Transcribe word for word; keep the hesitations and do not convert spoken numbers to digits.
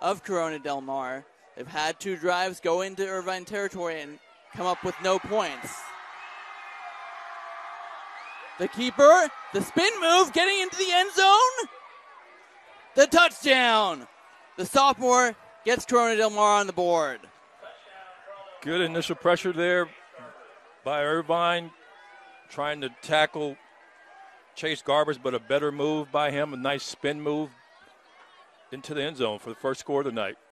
of Corona Del Mar. They've had two drives go into Irvine territory and come up with no points. The keeper, the spin move, getting into the end zone. The touchdown. The sophomore gets Corona Del Mar on the board. Good initial pressure there by Irvine, trying to tackle Chase Garbers, but a better move by him, a nice spin move into the end zone for the first score of the night.